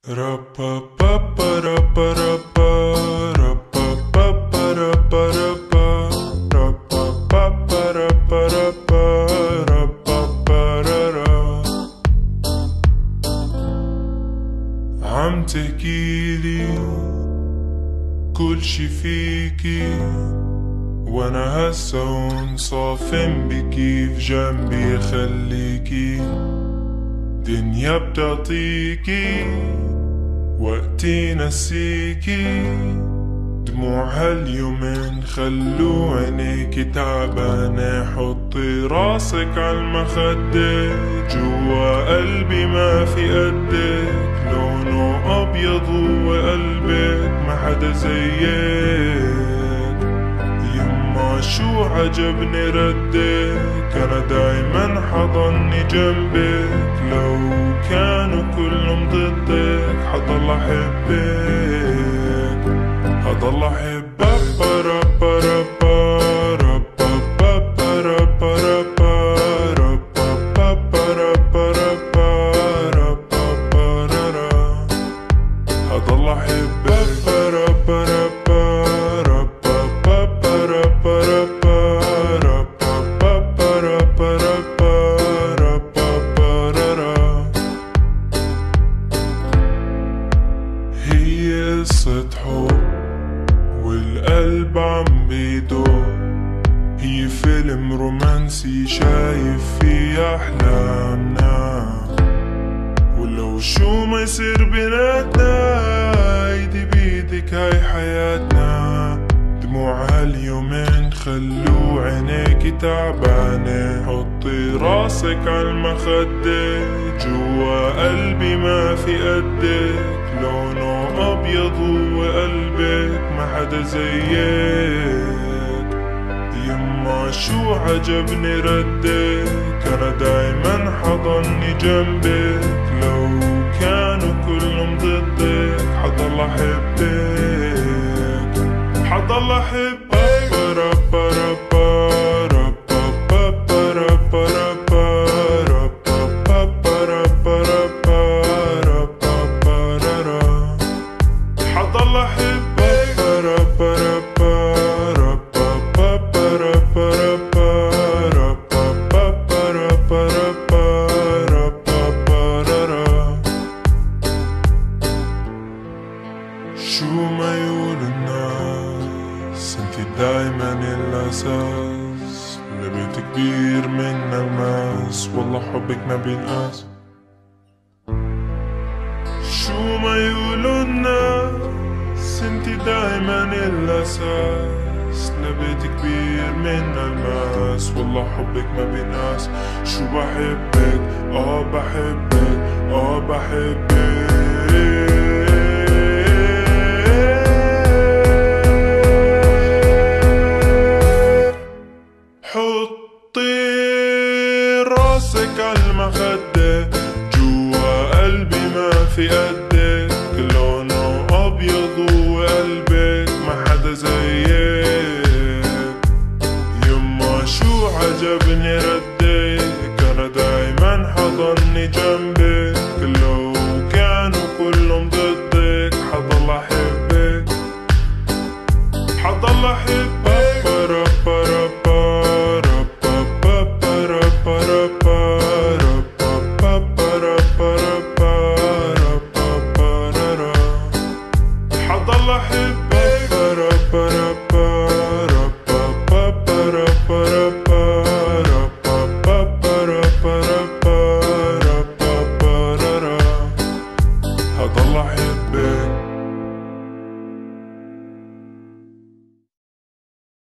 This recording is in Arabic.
عم تحكيلي كل شي فيكي وانا هسا هون صافن بكيف جنبي خليكي دنيا بتعطيكي وقتي نسيكي دموع هاليومين خلو عينيكي تعبانة حطي راسك عالمخدة جوا قلبي ما في قدك لونه أبيض وقلبك ما حدا زيك يما شو عجبني ردك أنا دايما حضني جنبك لو كانوا كلهم ضدك حضل أحبك حضل أحبك هي قصة حب والقلب عم بيدق هي فيلم رومانسي شايف فيه أحلامنا ولو شو ما يصير بيناتنا ايدي بيدك هاي حياتنا دموع هاليومين خلو عينيكي تعبانة حطي راسك عالمخدة جوا قلبي ما في قدك لونه أبيض وقلبك ما حدا زيك يما شو عجبني ردك أنا دايما حضني جنبك لو كانوا كلهم ضدك حضل أحبك حضل أحبك شو ما يقول الناس انتي دايما الأساس لبيت كبير من الماس والله حبك ما بينقاس شو ما يقولوا الناس انتي دايما الأساس لبيت كبير من الماس والله حبك ما بينقاس شو بحبك بحبك بحبك حطي راسك عالمخدة جوا قلبي ما في قدك لونه أبيض وقلبك ما حدا زيك يما شو عجبني ردك أنا دايما حضني جنبك لو كانوا كلهم ضدك حضل أحبك حضل أحبك هضل أحبك